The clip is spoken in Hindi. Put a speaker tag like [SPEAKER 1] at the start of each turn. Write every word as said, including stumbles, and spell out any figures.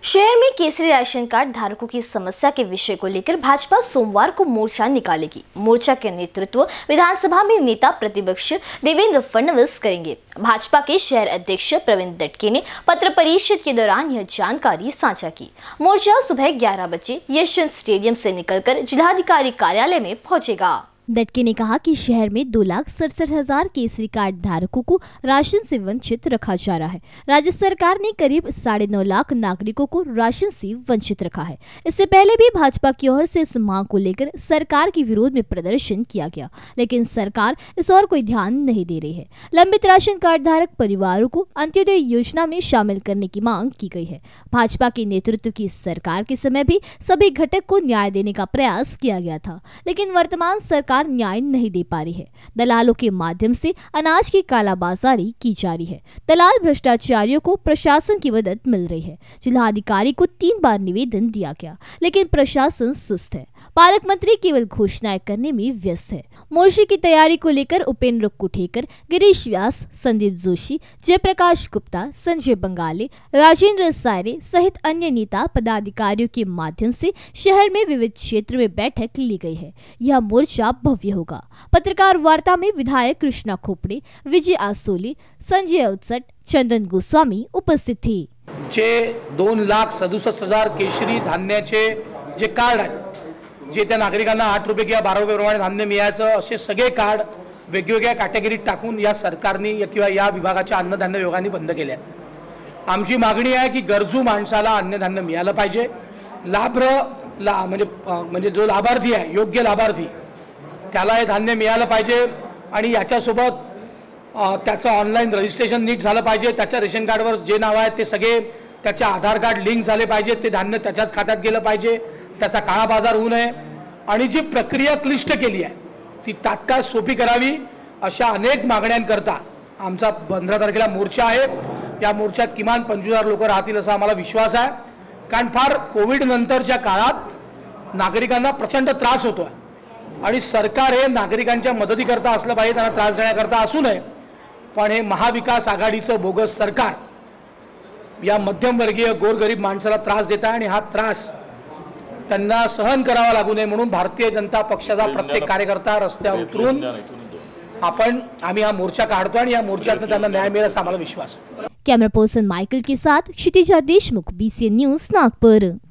[SPEAKER 1] शहर में केसरी राशन कार्ड धारकों की समस्या के विषय को लेकर भाजपा सोमवार को मोर्चा निकालेगी। मोर्चा के नेतृत्व विधानसभा में नेता प्रतिपक्ष देवेंद्र फडणवीस करेंगे। भाजपा के शहर अध्यक्ष प्रवीण दटके ने पत्र परिषद के दौरान यह जानकारी साझा की। मोर्चा सुबह ग्यारह बजे यशवंत स्टेडियम से निकलकर जिलाधिकारी कार्यालय में पहुंचेगा। दटके ने कहा कि शहर में दो लाख सड़सठ हजार केसरी कार्ड धारकों को राशन से वंचित रखा जा रहा है। राज्य सरकार ने करीब साढ़े नौ लाख नागरिकों को राशन से वंचित रखा है। इससे पहले भी भाजपा की ओर से इस मांग को लेकर सरकार के विरोध में प्रदर्शन किया गया, लेकिन सरकार इस ओर कोई ध्यान नहीं दे रही है। लंबित राशन कार्ड धारक परिवारों को अंत्योदय योजना में शामिल करने की मांग की गई है। भाजपा के नेतृत्व की सरकार के समय भी सभी घटक को न्याय देने का प्रयास किया गया था, लेकिन वर्तमान सरकार न्याय नहीं दे पा रही है। दलालों के माध्यम से अनाज की कालाबाजारी की जा रही है। दलाल भ्रष्टाचारियों को प्रशासन की मदद मिल रही है। जिलाधिकारी को तीन बार निवेदन दिया गया, लेकिन प्रशासन सुस्त है। पालक मंत्री केवल घोषणाएं करने में व्यस्त है। मोर्चे की तैयारी को लेकर उपेंद्र कुठेकर, गिरीश व्यास, संदीप जोशी, जयप्रकाश गुप्ता, संजय बंगाले, राजेंद्र सायरे सहित अन्य नेता पदाधिकारियों के माध्यम से शहर में विविध क्षेत्र में बैठक ली गई है। यह मोर्चा भव्य होगा। पत्रकार वार्ता में विधायक कृष्णा खोपड़े, विजय आसोले, संजय उत्सट, चंदन गोस्वामी उपस्थित थे।
[SPEAKER 2] जे दोन लाख सदुसष्ट हजार केशरी धान्याचे जे कार्ड आहेत, जे त्या नागरिकांना आठ रुपये किंवा बारा रुपये प्रमाणे धान्य मिळायचं, असे सगळे कार्ड वेगवेगळ्या कॅटेगरीत टाकून या सरकारने किंवा या विभागाच्या अन्नधान्य विभागाने बंद केले आहेत। आमची मागणी आहे की गरजू माणसाला अन्नधान्य मिळालं पाहिजे। लाभ्र ला म्हणजे म्हणजे जो लाभार्थी आहे, योग्य लाभार्थी, त्याला हे धान्य मिळालं पाहिजे आणि याच्यासोबत त्याचं ऑनलाईन रजिस्ट्रेशन नीट झालं पाहिजे। त्याच्या रेशन कार्डवर जे नाव आहे ते सगळे त्याच्या आधार कार्ड लिंक झाले पाहिजे। ते धान्य त्याच्याच खात्यात गेलं पाहिजे। त्याचा काळा बाजार होऊ नये आणि जी प्रक्रिया क्लिष्ट केली आहे ती तात्काळ सोपी करावी, अशा अनेक मागण्यांकरता आमचा पंधरा तारखेला मोर्चा आहे। या मोर्चात किमान पंचवीस हजार लोक राहतील असा आम्हाला विश्वास आहे, कारण फार कोविड नंतरच्या काळात नागरिकांना प्रचंड त्रास होतो आणि सरकार हे नागरिकांच्या मदतीकरता असलं पाहिजे, त्यांना त्रास देण्याकरता असू नये। पण हे महाविकास आघाडीचं बोगस सरकार या मध्यमवर्गीय गोरगरीब माणसाला त्रास देत आहे आणि हा त्रास त्यांना सहन करावा लागू नये म्हणून भारतीय जनता पक्षाचा प्रत्येक कार्यकर्ता रस्त्यावर उतरून आपण आम्ही हा मोर्चा काढतो आणि या मोर्चातून त्यांना न्याय मिळेल असा आम्हाला विश्वास आहे।
[SPEAKER 1] कैमरा पर्सन माइकल के साथ क्षितिजा देशमुख, बीसीएन न्यूज, नागपुर।